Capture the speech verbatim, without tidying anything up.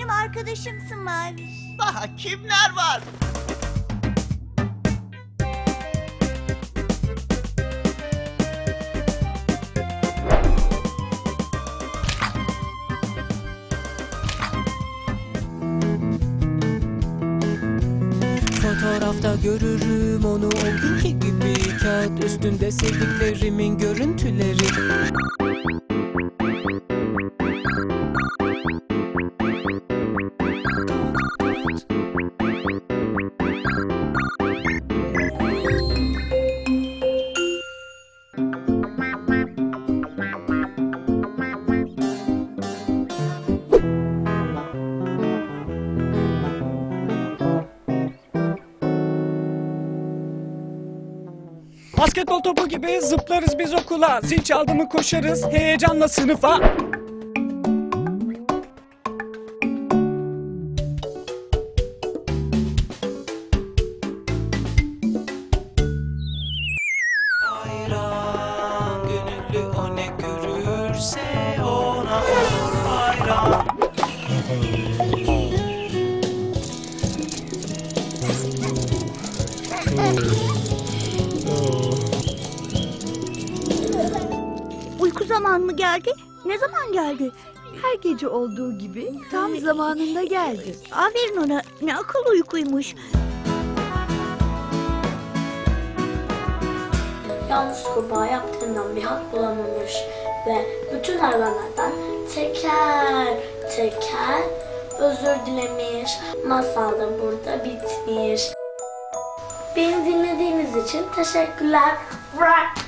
benim arkadaşımsın Maviş. Daha kimler var? Fotoğrafta görürüm onu olduğu gibi, kağıt üstünde sevdiklerimin görüntüleri. Basketbol topu gibi zıplarız biz okula. Zil çaldı mı koşarız heyecanla sınıfa. Hayran gönüllü o ne görürse ona olur hayran. Uyku zamanı mı geldi? Ne zaman geldi? Her gece olduğu gibi tam zamanında geldi. Aferin ona. Ne akıllı uykuymuş. Yalnız kurbağa yaptığından bir hak bulamamış ve bütün hayvanlardan teker teker özür dilemiş. Masal da burada bitmiş. Beni dinlediğiniz için teşekkürler.